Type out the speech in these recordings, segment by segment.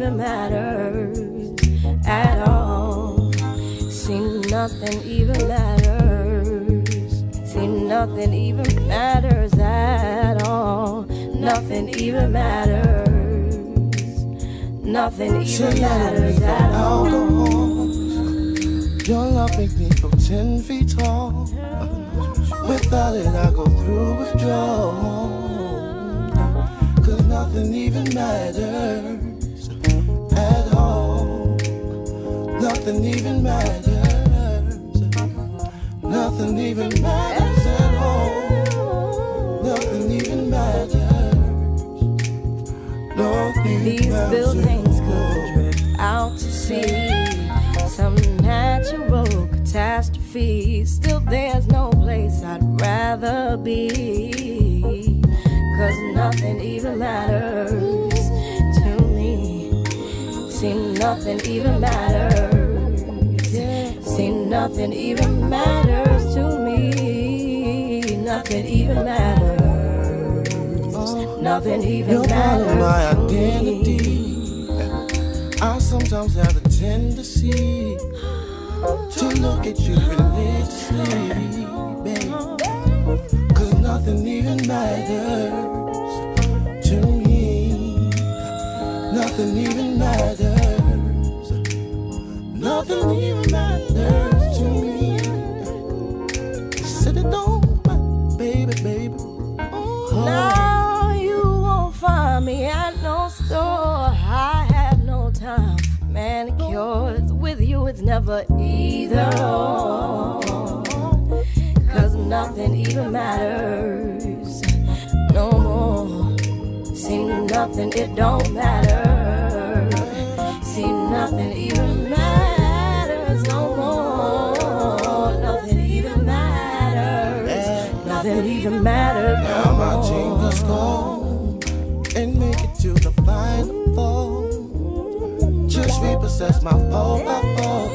even matters at all. See, nothing even matters. See, nothing even matters at all. Nothing even matters. Nothing even matters at all. Your love makes me feel 10 feet tall. Without it, I go through withdrawal. Cause nothing even matters at all. Nothing even matters. Nothing even matters at all. Nothing even matters. These buildings could drift out to sea. Some natural catastrophe. Still there's no place I'd rather be. Cause nothing even matters to me. See, nothing even matters. See, nothing even matters to me. Nothing even matters. Nothing even matters to my to identity. me. I sometimes have a tendency to look at you religiously, babe. Cause nothing even matters to me. Nothing even matters. Nothing even matters to me. Said it don't, baby, baby. Now you won't find me at no store. I have no time for manicures. With you it's never either or. Cause nothing even matters no more. See, nothing, it don't matter. See, nothing even matters no more. Nothing even matters. Nothing even matters no now my more. team can score and make it to the final four. Just repossess my pole by pole.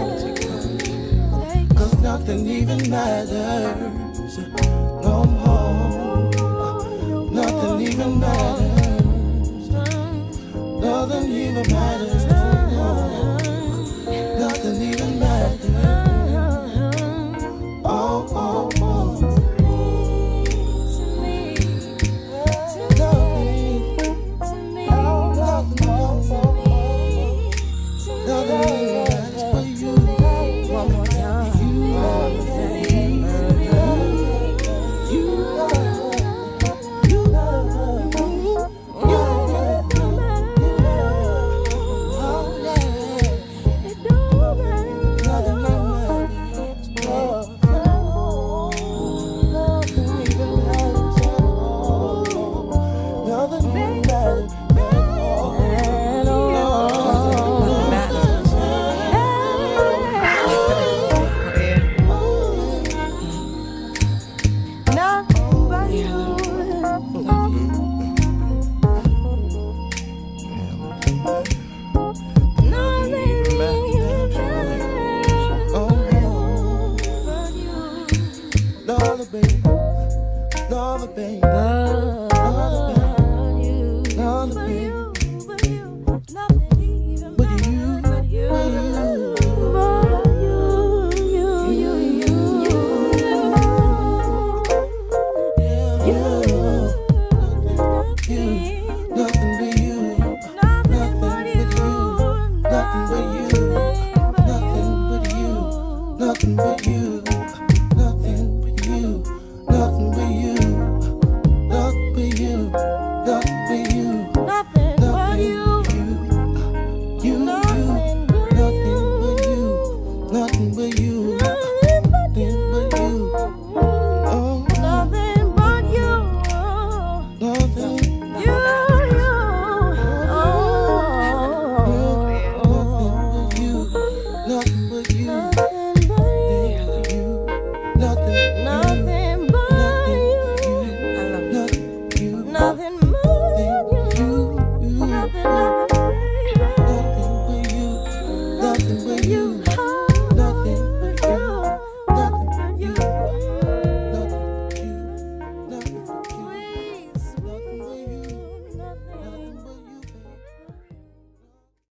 Cause nothing even matters no more. Nothing even matters.